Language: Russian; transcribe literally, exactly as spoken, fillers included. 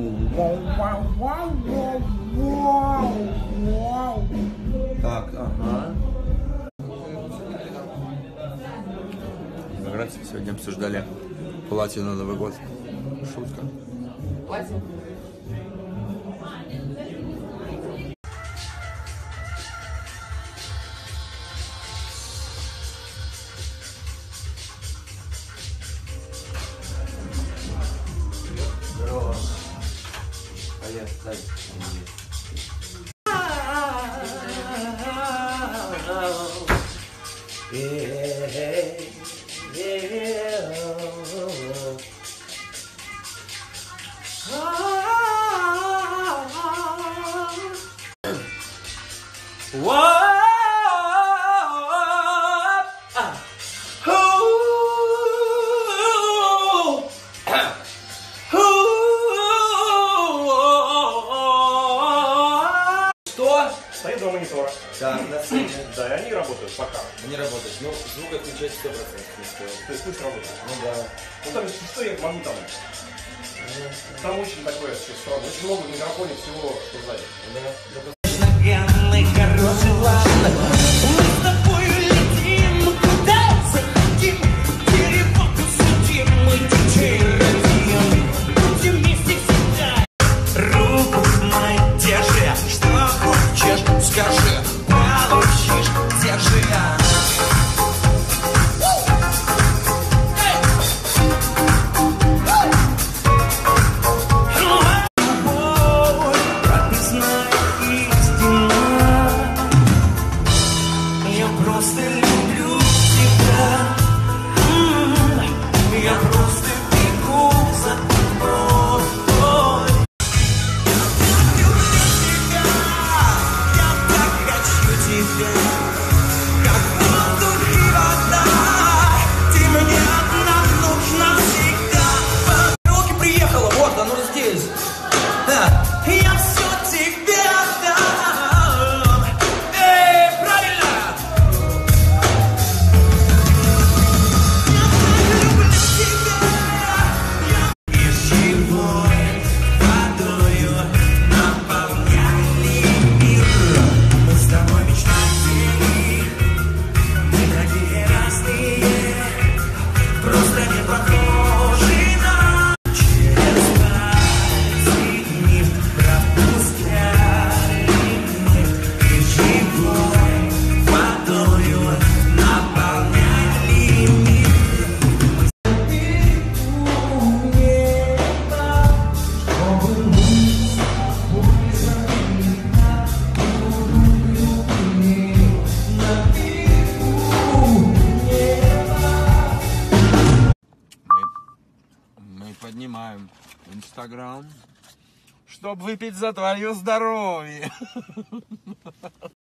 Так, ага. Как раз сегодня обсуждали платье на Новый год. Шутка. Платье? Здорово. А я, дай. Стоит два монитора. Да, на сцене. Да, и они работают пока. Не работает. Ну, звук отключать сто процентов не стоит. То есть пусть работает. Ну да. Ну там, если что, я могу там. Там очень такое все странно. Очень много в микрофоне всего, что знать. Да. Скажи, получишь, держи. Прописная истина. Я просто люблю тебя. Я просто бегу за тобой. Как воздух и вода, ты мне одна нужна всегда. Руки приехала, вот оно здесь. Да. Я все тебе отдам. Эй, правильно. Я люблю тебя. И живой водою наполняли мир. Мы с тобой мечтатели, мы такие разные, просто не похожи на через пальцы дни пропускали мы и живой водою наполняли мир. Мы неба, чтобы мы Мы поднимаем Инстаграм, чтобы выпить за твое здоровье.